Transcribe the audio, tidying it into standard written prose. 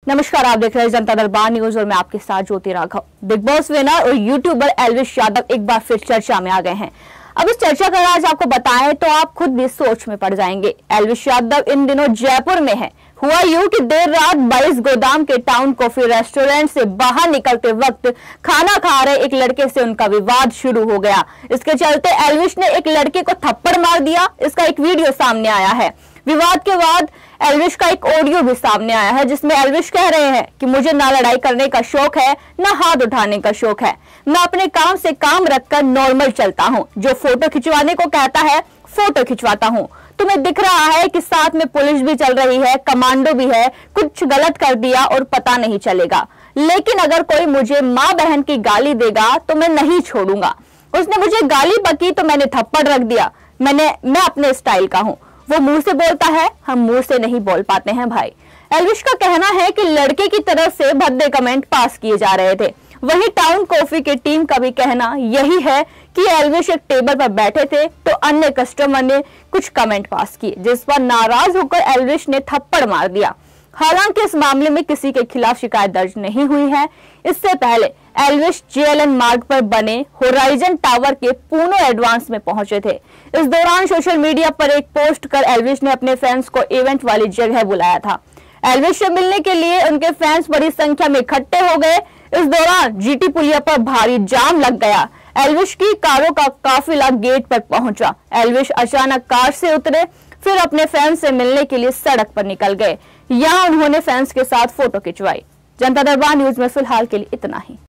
नमस्कार, आप देख रहे हैं जनता दरबार न्यूज और मैं आपके साथ Jyoti Raghav. Bigg Boss winner और यूट्यूबर एल्विश यादव एक बार फिर चर्चा में आ गए हैं। अब इस चर्चा का राज आपको बताएं तो आप खुद भी सोच में पड़ जाएंगे। एल्विश यादव इन दिनों जयपुर में है। हुआ यूं कि देर रात 22 गोदाम के टाउन कॉफी रेस्टोरेंट से बाहर निकलते वक्त खाना खा रहे एक लड़के से उनका विवाद शुरू हो गया। इसके चलते एल्विश ने एक लड़के को थप्पड़ मार दिया। इसका एक वीडियो सामने आया है। विवाद के बाद एल्विश का एक ऑडियो भी सामने आया है, जिसमें एल्विश कह रहे हैं कि मुझे ना लड़ाई करने का शौक है, ना हाथ उठाने का शौक है। मैं अपने काम से काम रखकर नॉर्मल चलता हूँ। जो फोटो खिंचवाने को कहता है, फोटो खिंचवाता हूँ। तुम्हें दिख रहा है कि साथ में पुलिस भी चल रही है, कमांडो भी है। कुछ गलत कर दिया और पता नहीं चलेगा, लेकिन अगर कोई मुझे माँ बहन की गाली देगा तो मैं नहीं छोड़ूंगा। उसने मुझे गाली बकी तो मैंने थप्पड़ रख दिया। मैं अपने स्टाइल का हूँ। वो मुंह से बोलता है, हम मुंह से नहीं बोल पाते हैं भाई। एल्विश का कहना है कि लड़के की तरफ से भद्दे कमेंट पास किए जा रहे थे। वहीं टाउन कॉफी की टीम का भी कहना यही है कि एल्विश एक टेबल पर बैठे थे तो अन्य कस्टमर ने कुछ कमेंट पास किए, जिस पर नाराज होकर एल्विश ने थप्पड़ मार दिया। हालांकि इस मामले में किसी के खिलाफ शिकायत दर्ज नहीं हुई है। इससे पहले एल्विश जेएलएन मार्ग पर बने होराइजन टावर के पूनो एडवांस में पहुंचे थे। इस दौरान सोशल मीडिया पर एक पोस्ट कर एल्विश ने अपने फैंस को इवेंट वाली जगह बुलाया था। एल्विश से मिलने के लिए उनके फैंस बड़ी संख्या में इकट्ठे हो गए। इस दौरान जीटी पुलिया पर भारी जाम लग गया। एल्विश की कारों का काफिला गेट पर पहुंचा। एल्विश अचानक कार से उतरे, फिर अपने फैंस से मिलने के लिए सड़क पर निकल गए। यहाँ उन्होंने फैंस के साथ फोटो खिंचवाई। जनता दरबार न्यूज में फिलहाल के लिए इतना ही।